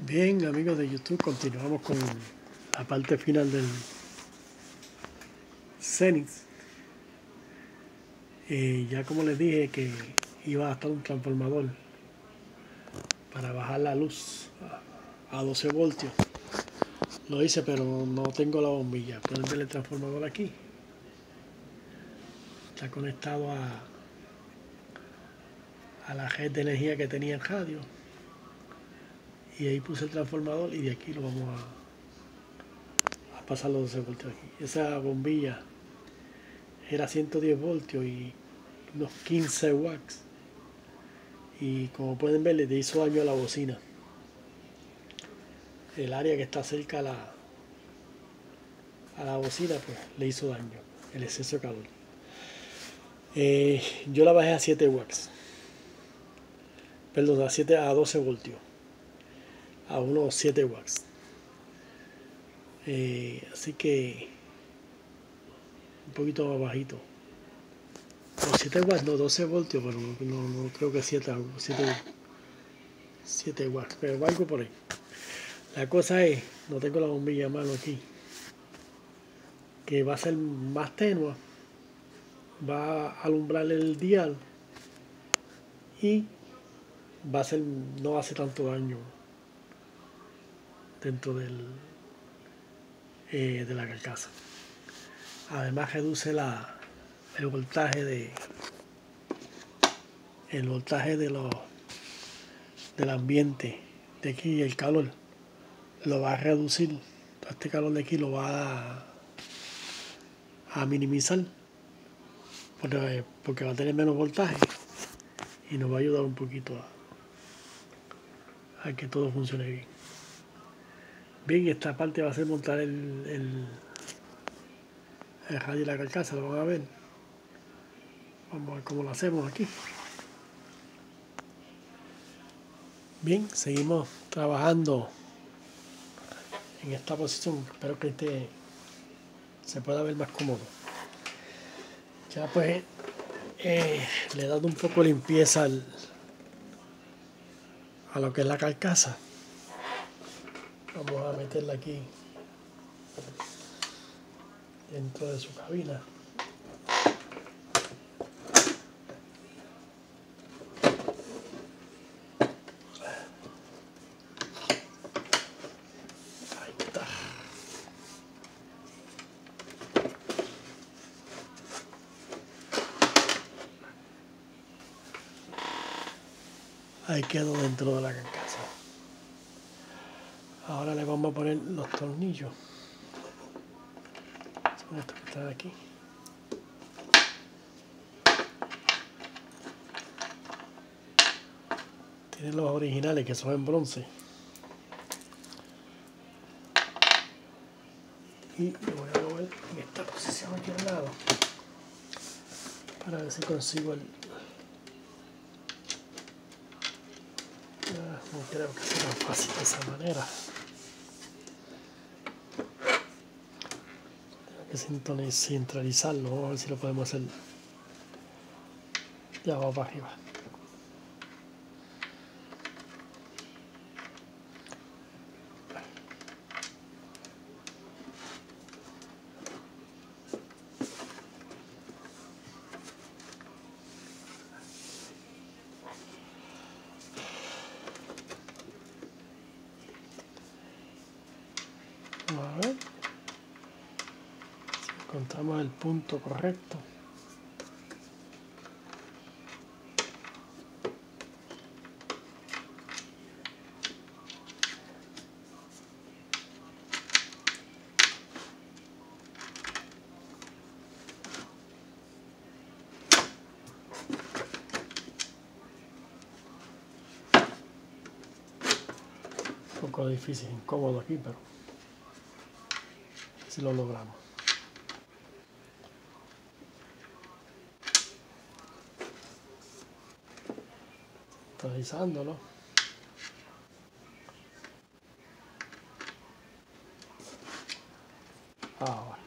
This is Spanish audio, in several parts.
Bien, amigos de YouTube, continuamos con la parte final del Zenith. Ya como les dije que iba a estar un transformador para bajar la luz a 12 voltios. Lo hice, pero no tengo la bombilla. Pueden ver el transformador aquí. Está conectado a la red de energía que tenía el radio. Y ahí puse el transformador y de aquí lo vamos a pasar los 12 voltios aquí. Esa bombilla era 110 voltios y unos 15 watts. Y como pueden ver, le hizo daño a la bocina. El área que está cerca a la bocina, pues le hizo daño, el exceso de calor. Yo la bajé a 7 watts, perdón, a 12 voltios, a unos 7 watts. Así que un poquito más bajito. O 7 watts, no, 12 voltios, pero no creo que 7 watts, pero algo por ahí. La cosa es, no tengo la bombilla a mano aquí, que va a ser más tenue, va a alumbrar el dial y no hace tanto daño dentro de la carcasa. Además reduce el voltaje del ambiente de aquí, el calor lo va a reducir. Todo este calor de aquí lo va a minimizar porque va a tener menos voltaje y nos va a ayudar un poquito a que todo funcione bien. Bien, esta parte va a ser montar el radio y la carcasa, lo van a ver. Vamos a ver cómo lo hacemos aquí. Bien, seguimos trabajando en esta posición. Espero que se pueda ver más cómodo. Ya pues le he dado un poco de limpieza a lo que es la carcasa. Vamos a meterla aquí dentro de su cabina. Ahí está. Ahí quedó dentro de la carcasa. Ahora le vamos a poner los tornillos. Son estos que están aquí. Tienen los originales que son en bronce. Y lo voy a mover en esta posición aquí al lado para ver si consigo el... No creo que sea tan fácil de esa manera. Tengo que centralizarlo. Vamos a ver si lo podemos hacer de abajo para arriba. Vamos a ver si encontramos el punto correcto. Un poco difícil, incómodo aquí, pero si lo logramos. Centralizándolo. Ahora.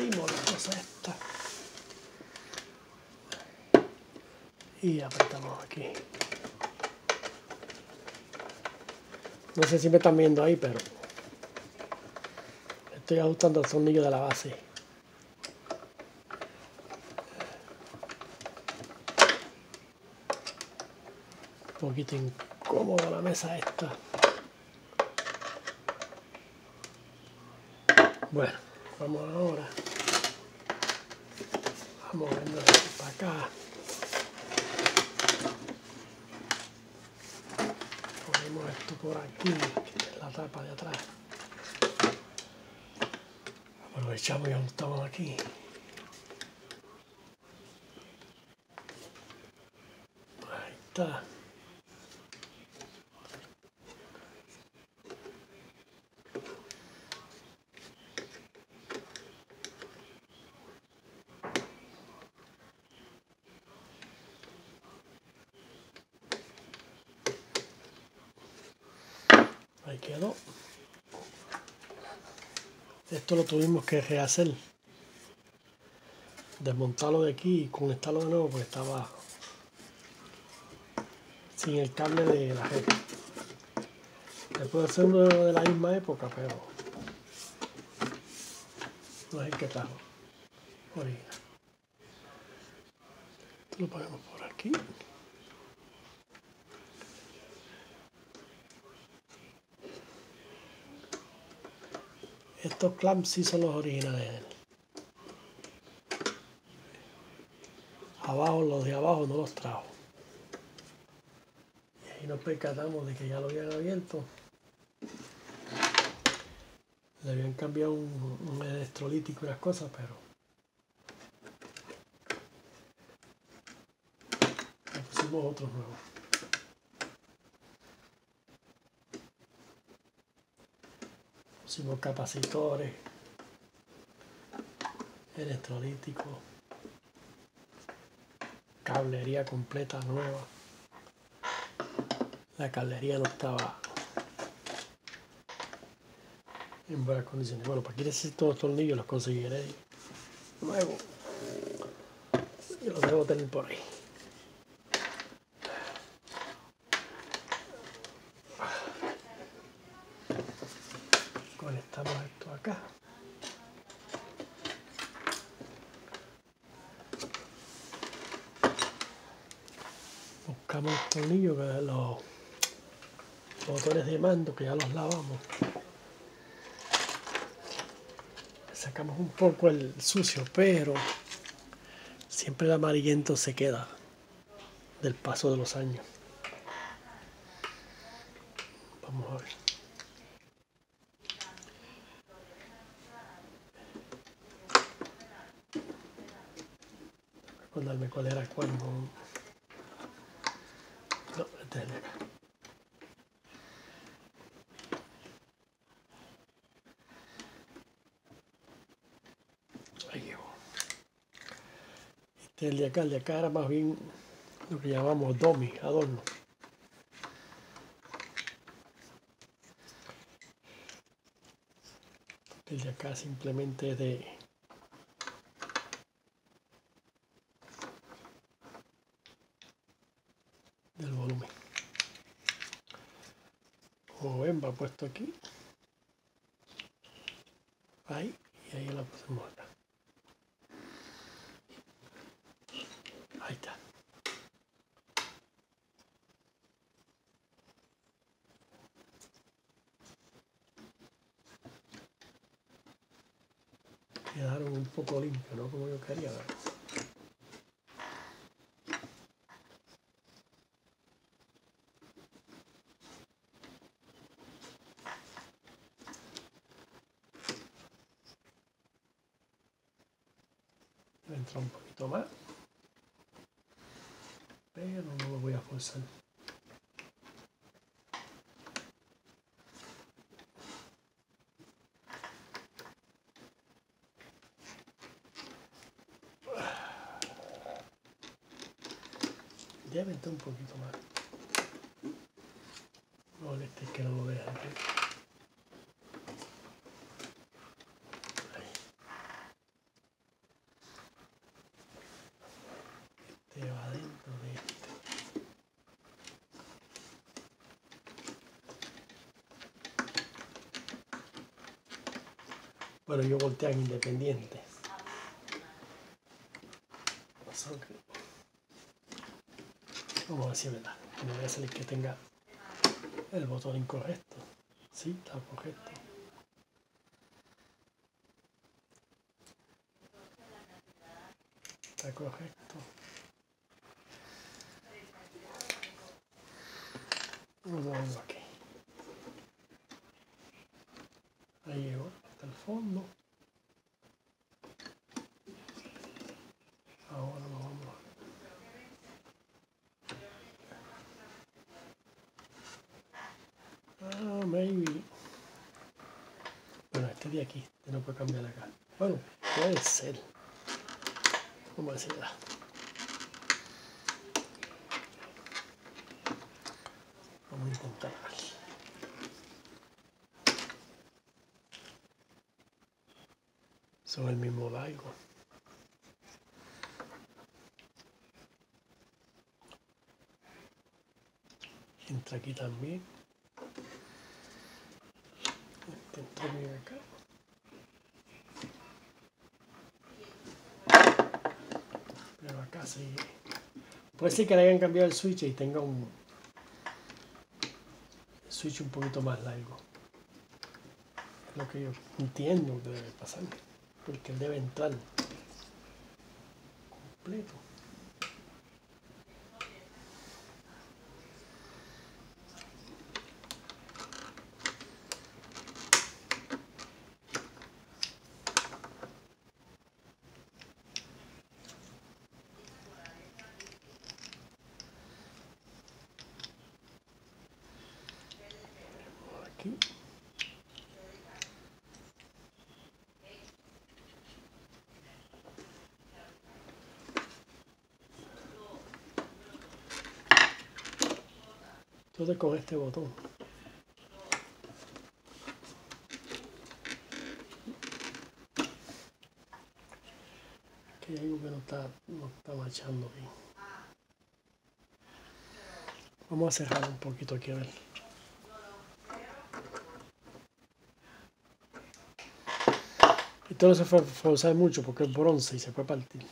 abrimos la cosa esta y apretamos aquí. No sé si me están viendo ahí, pero estoy ajustando el tornillo de la base. Un poquito incómoda la mesa esta. Bueno, vamos ahora a movernos para acá. Ponemos esto por aquí, que es la tapa de atrás. Aprovechamos y ajustamos aquí. Ahí está. Ahí quedó. Esto lo tuvimos que rehacer. Desmontarlo de aquí y conectarlo de nuevo porque estaba sin el cable de la red. Puede ser uno de la misma época, pero no es el que trajo original. Esto lo ponemos por aquí. Estos clamps sí son los originales. Abajo, los de abajo no los trajo. Y ahí nos percatamos de que ya lo habían abierto. Le habían cambiado un electrolítico y las cosas, pero le pusimos otros nuevos. Pusimos capacitores, electrolíticos, cablería completa nueva. La cablería no estaba en buenas condiciones. Bueno, para aquí necesito los tornillos, los conseguiré luego. Y los debo tener por ahí. Conectamos esto acá. Buscamos los tornillos, que los botones de mando, que ya los lavamos. Sacamos un poco el sucio, pero siempre el amarillento se queda del paso de los años. Vamos a ver. Acordarme cuál era cuál. No, este es de acá. Ahí llegó. Este es el de acá. El de acá era más bien lo que llamamos dummy, adorno. El de acá simplemente es del volumen. Como ven, va puesto aquí. Ahí, y ahí la pusimos acá. Ahí está. Quedaron un poco limpios, no como yo quería, ¿verdad? Entra un poquito más, pero no lo voy a forzar. Ya entré un poquito más. No, este es que no lo deja aquí. Ahí. Bueno, ellos voltean independientes. Vamos a ver si es verdad. No voy a salir que tenga el botón incorrecto. Sí, está correcto. Está correcto. Vamos a verlo aquí. Ahí llegó hasta el fondo. Ahora lo vamos a... Ah, maybe. Bueno, este de aquí, este no puede cambiar acá. Bueno, puede ser. Vamos a ver si me da. Vamos a intentar aquí. Son el mismo largo. Entra aquí también. Intento abrir acá. Pero acá sí. Puede ser que le hayan cambiado el switch y tenga un switch un poquito más largo. Es lo que yo entiendo que debe pasar. Porque él debe entrar completo. Aquí. Entonces con este botón. Aquí hay algo que no está marchando bien. Vamos a cerrar un poquito aquí a ver. Esto no se fue a forzar mucho porque es bronce y se puede partir.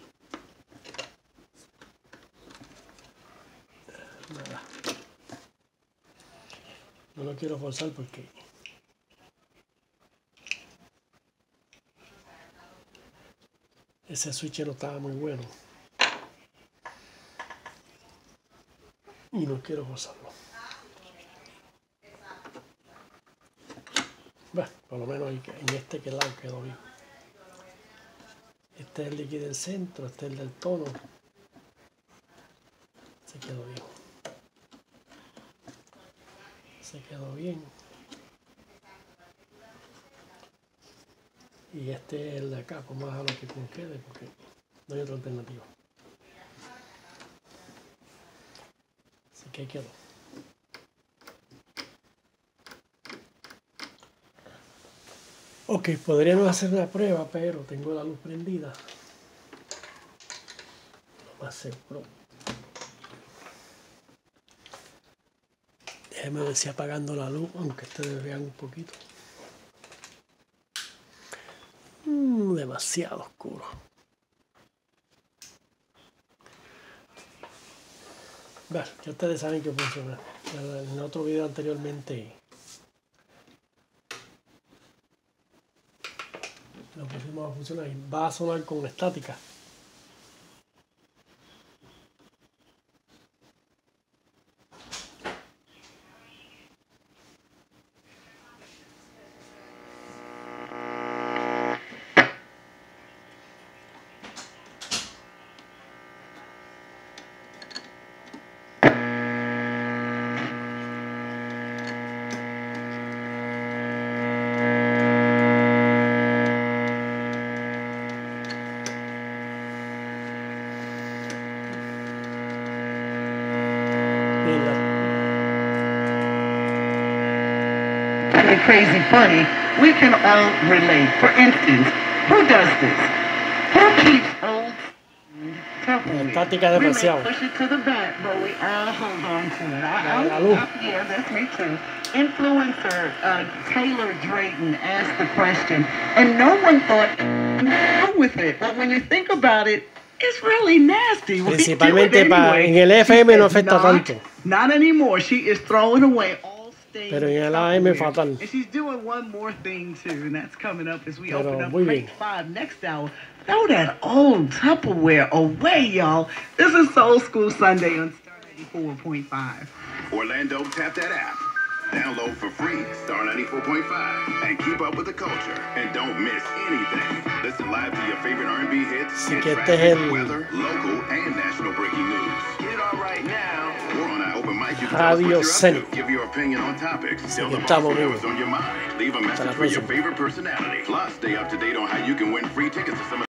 Nada. No lo quiero forzar porque ese switch no estaba muy bueno. Y no quiero forzarlo. Bueno, por lo menos en este que lado quedó bien. Este es el líquido del centro, este es el del tono. Se quedó bien. Se quedó bien. Y este es el de acá. Vamos a dejarlo aquí como quede porque no hay otra alternativa. Así que ahí quedó. Ok, podríamos hacer una prueba, pero tengo la luz prendida. Lo más seguro. Déjeme ver si apagando la luz, aunque ustedes vean un poquito. Demasiado oscuro. Bueno, ya ustedes saben que funciona. En otro video anteriormente lo pusimos a funcionar y va a sonar con estática. Crazy funny, we can all relate. For instance, who does this? Who keeps old Estática demasiado. push it to the back, but we all hold on to it. La luz. Yeah, that's me too. influencer Taylor Drayton asked the question, and no one thought wrong with it. But when you think about it, it's really nasty. Principalmente en el FM no afecta tanto. Not anymore. She is throwing away all stains. Pero en el AM fatal. And she's doing one more thing too, and that's coming up as we Pero open up muy Crate bien. 5 next hour. Throw that old Tupperware away, y'all. This is Soul School Sunday on Star 94.5. Orlando, tap that app. Download for free Star 94.5 and keep up with the culture and don't miss anything. Listen live to your favorite R&B hits, Así and que este traffic, es el weather, local and national breaking news. Get it all right now. Or on our open mic, you can tell us Radio what you're Zen. up to. Give your opinion on topics. Tell que the estamos boss vivos. whatever's on your mind. Leave a Hasta la message for your próxima. favorite personality. Plus, stay up to date on how you can win free tickets to some of